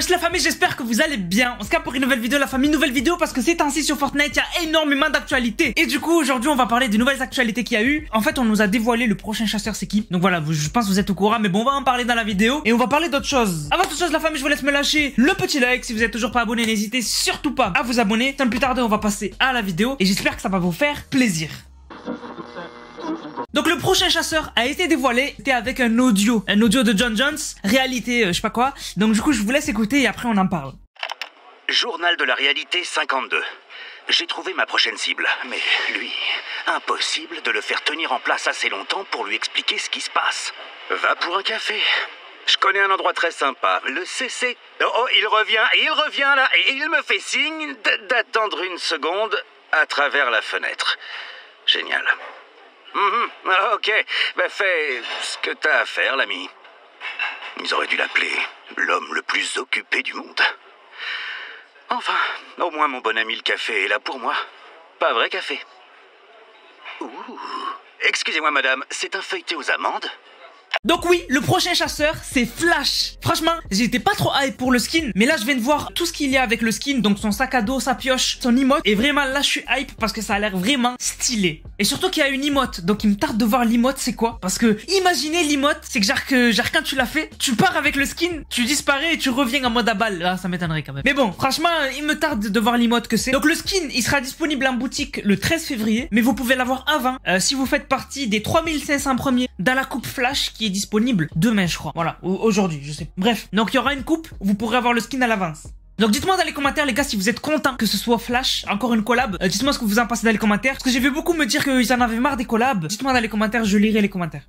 Wesh la famille, j'espère que vous allez bien. On se capte pour une nouvelle vidéo la famille, nouvelle vidéo parce que c'est ainsi sur Fortnite, il y a énormément d'actualités. Et du coup aujourd'hui on va parler des nouvelles actualités qu'il y a eu. En fait on nous a dévoilé le prochain chasseur c'est qui. Donc voilà, je pense que vous êtes au courant, mais bon on va en parler dans la vidéo. Et on va parler d'autres choses. Avant toute chose la famille, je vous laisse me lâcher le petit like. Si vous êtes toujours pas abonné, n'hésitez surtout pas à vous abonner. Sans plus tarder on va passer à la vidéo. Et j'espère que ça va vous faire plaisir. Donc le prochain chasseur a été dévoilé, c'était avec un audio de John Jones, réalité, je sais pas quoi. Donc du coup je vous laisse écouter et après on en parle. Journal de la réalité 52. J'ai trouvé ma prochaine cible, mais lui, impossible de le faire tenir en place assez longtemps pour lui expliquer ce qui se passe. Va pour un café. Je connais un endroit très sympa, le CC. Oh, il revient là, et il me fait signe d'attendre une seconde à travers la fenêtre. Génial. Ok, bah fais ce que t'as à faire, l'ami. Ils auraient dû l'appeler l'homme le plus occupé du monde. Enfin, au moins mon bon ami le café est là pour moi. Pas vrai café. Ouh. Excusez-moi madame, c'est un feuilleté aux amandes? Donc oui, le prochain chasseur, c'est Flash. Franchement, j'étais pas trop hype pour le skin, mais là je viens de voir tout ce qu'il y a avec le skin, donc son sac à dos, sa pioche, son emote, et vraiment là je suis hype parce que ça a l'air vraiment stylé. Et surtout qu'il y a une emote, donc il me tarde de voir l'emote c'est quoi, parce que imaginez l'emote, c'est que genre quand tu l'as fait, tu pars avec le skin, tu disparais et tu reviens en mode à balle. Là ça m'étonnerait quand même. Mais bon, franchement, il me tarde de voir l'emote que c'est. Donc le skin, il sera disponible en boutique le 13 février, mais vous pouvez l'avoir avant, si vous faites partie des 3500 premiers dans la coupe Flash qui est disponible demain je crois, voilà, aujourd'hui je sais. Bref, donc il y aura une coupe où vous pourrez avoir le skin à l'avance. Donc dites-moi dans les commentaires les gars si vous êtes contents que ce soit Flash, encore une collab. Dites-moi ce que vous en pensez dans les commentaires, parce que j'ai vu beaucoup me dire qu'ils en avaient marre des collabs. Dites-moi dans les commentaires, je lirai les commentaires.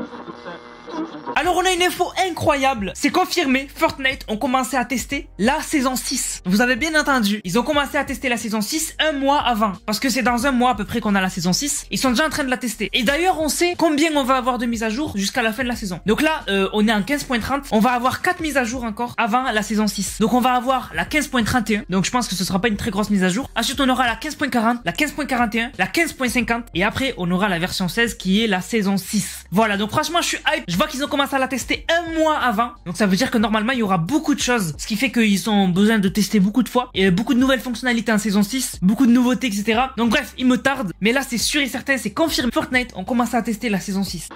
Alors on a une info incroyable, c'est confirmé, Fortnite ont commencé à tester la saison 6. Vous avez bien entendu, ils ont commencé à tester la saison 6 un mois avant. Parce que c'est dans un mois à peu près qu'on a la saison 6, ils sont déjà en train de la tester. Et d'ailleurs on sait combien on va avoir de mises à jour jusqu'à la fin de la saison. Donc là on est en 15.30, on va avoir 4 mises à jour encore avant la saison 6. Donc on va avoir la 15.31, donc je pense que ce sera pas une très grosse mise à jour. Ensuite on aura la 15.40, la 15.41, la 15.50 et après on aura la version 16 qui est la saison 6. Voilà, donc franchement je suis hype, je vois qu'ils ont commencé à la tester un mois avant, donc ça veut dire que normalement il y aura beaucoup de choses, ce qui fait qu'ils ont besoin de tester beaucoup de fois et beaucoup de nouvelles fonctionnalités en saison 6, beaucoup de nouveautés etc. Donc bref, il me tarde, mais là c'est sûr et certain, c'est confirmé, Fortnite ont commencé à tester la saison 6.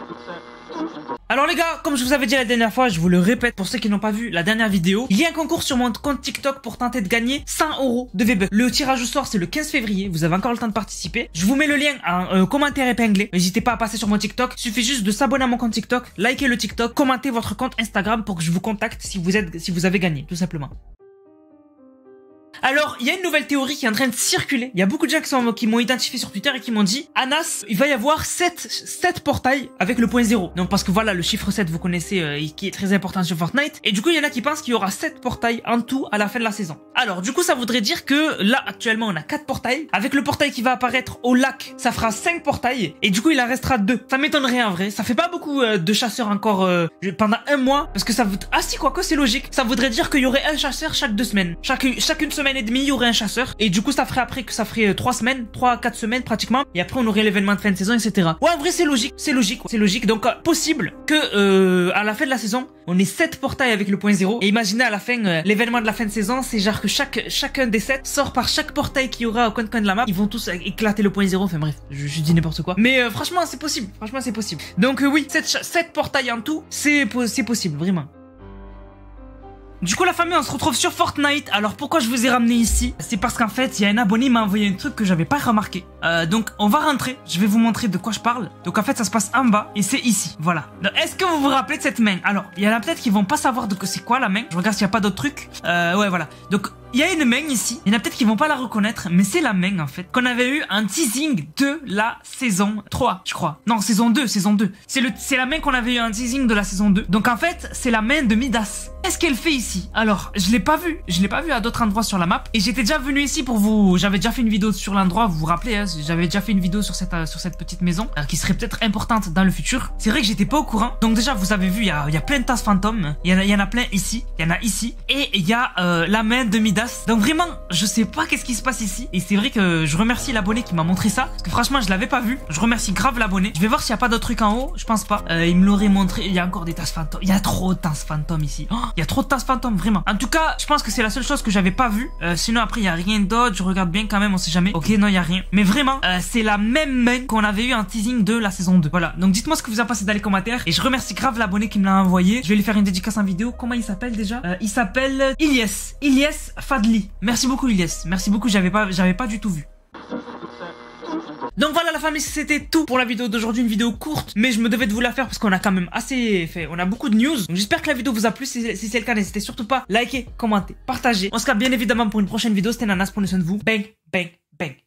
Alors les gars, comme je vous avais dit la dernière fois, je vous le répète pour ceux qui n'ont pas vu la dernière vidéo, il y a un concours sur mon compte TikTok pour tenter de gagner 100 € de V-Bucks. Le tirage au sort c'est le 15 février, vous avez encore le temps de participer. Je vous mets le lien en commentaire épinglé, n'hésitez pas à passer sur mon TikTok, il suffit juste de s'abonner à mon compte TikTok, liker le TikTok, commenter votre compte Instagram pour que je vous contacte si vous avez gagné, tout simplement. Alors, il y a une nouvelle théorie qui est en train de circuler. Il y a beaucoup de gens qui m'ont identifié sur Twitter et qui m'ont dit Anas, il va y avoir 7 portails avec le point 0. Donc parce que voilà, le chiffre 7, vous connaissez, qui est très important sur Fortnite. Et du coup, il y en a qui pensent qu'il y aura 7 portails en tout à la fin de la saison. Alors, du coup, ça voudrait dire que là, actuellement, on a 4 portails. Avec le portail qui va apparaître au lac, ça fera 5 portails. Et du coup, il en restera 2. Ça m'étonnerait en vrai. Ça fait pas beaucoup de chasseurs encore pendant un mois. Parce que ça veut... Ah si, quoique, c'est logique. Ça voudrait dire qu'il y aurait un chasseur chaque 2 semaines. Chacune semaine et demie, il y aurait un chasseur. Et du coup, ça ferait après que ça ferait 3 semaines, 3-4 semaines pratiquement. Et après, on aurait l'événement de fin de saison, etc. Ouais, en vrai, c'est logique. C'est logique. C'est logique. Donc, possible que à la fin de la saison, on ait 7 portails avec le point 0. Et imaginez à la fin, l'événement de la fin de saison, c'est genre que chacun des 7 sort par chaque portail qu'il y aura au coin de la map. Ils vont tous éclater le point 0. Enfin bref, je dis n'importe quoi. Mais franchement, c'est possible. Franchement, c'est possible. Donc oui, 7 portails en tout, c'est possible, vraiment. Du coup la famille, on se retrouve sur Fortnite. Alors pourquoi je vous ai ramené ici? C'est parce qu'en fait il y a un abonné qui m'a envoyé un truc que j'avais pas remarqué. Donc on va rentrer, je vais vous montrer de quoi je parle. Donc en fait ça se passe en bas et c'est ici, voilà. Est-ce que vous vous rappelez de cette main? Alors il y en a peut-être qui vont pas savoir de c'est quoi la main. Je regarde s'il y a pas d'autres trucs. Ouais voilà. Donc il y a une main ici, il y en a peut-être qui vont pas la reconnaître, mais c'est la main en fait qu'on avait eu un teasing de la saison 3 je crois. Non, saison 2. C'est la main qu'on avait eu un teasing de la saison 2. Donc en fait c'est la main de Midas. Qu'est-ce qu'elle fait ici? Alors je l'ai pas vu à d'autres endroits sur la map. Et j'étais déjà venu ici pour vous, j'avais déjà fait une vidéo sur l'endroit, vous vous rappelez hein, j'avais déjà fait une vidéo sur cette petite maison qui serait peut-être importante dans le futur. C'est vrai que j'étais pas au courant. Donc déjà vous avez vu, il y a plein de tasses fantômes. Il y en a plein ici, il y en a ici. Et il y a la main de Midas Adidas. Donc vraiment, je sais pas qu'est-ce qui se passe ici. Et c'est vrai que je remercie l'abonné qui m'a montré ça. Parce que franchement, je l'avais pas vu. Je remercie grave l'abonné. Je vais voir s'il y a pas d'autres trucs en haut. Je pense pas. Il me l'aurait montré. Il y a encore des tasses fantômes. Il y a trop de tasses fantômes ici. Oh, il y a trop de tasses fantômes, vraiment. En tout cas, je pense que c'est la seule chose que j'avais pas vue. Sinon, après, il y a rien d'autre. Je regarde bien quand même, on sait jamais. Ok, non, il y a rien. Mais vraiment, c'est la même main qu'on avait eu en teasing de la saison 2. Voilà. Donc dites-moi ce que vous en pensez dans les commentaires. Et je remercie grave l'abonné qui me l'a envoyé. Je vais lui faire une dédicace en vidéo. Comment il s'appelle déjà? Il s'appelle Ilyes Fadli. Merci beaucoup Ilyes. Merci beaucoup, j'avais pas du tout vu. Donc voilà la famille, c'était tout pour la vidéo d'aujourd'hui, une vidéo courte, mais je me devais de vous la faire parce qu'on a quand même assez fait, on a beaucoup de news. Donc j'espère que la vidéo vous a plu, si c'est le cas, n'hésitez surtout pas à liker, commenter, partager. On se capte bien évidemment pour une prochaine vidéo, c'était Nanas, prenez soin de vous, bang, bang, bang.